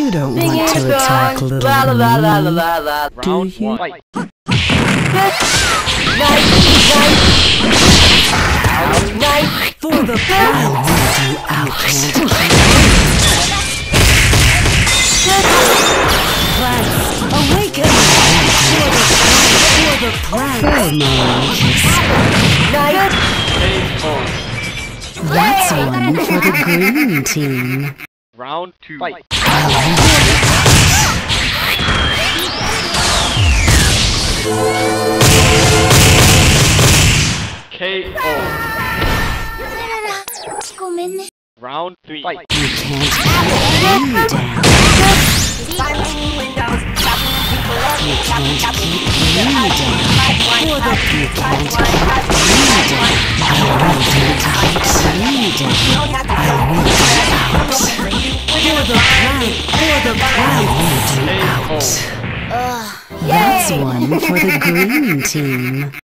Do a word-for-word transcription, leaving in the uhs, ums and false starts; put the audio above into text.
You don't want to attack little la la la la me, la la. do Round you? one. Fight. Knife, knife, knife. For the I'll weed you out. Plants, awaken! For the for the plants. That's one for the green team. Round two. Fight. K O. Round three. Fight. You can't keep me down. You can't keep me down. For the you can't keep me down. I'll weed you out. Me down. I'll weed you out. For the plant. For the plant. I'll weed you out. That's one for the green team.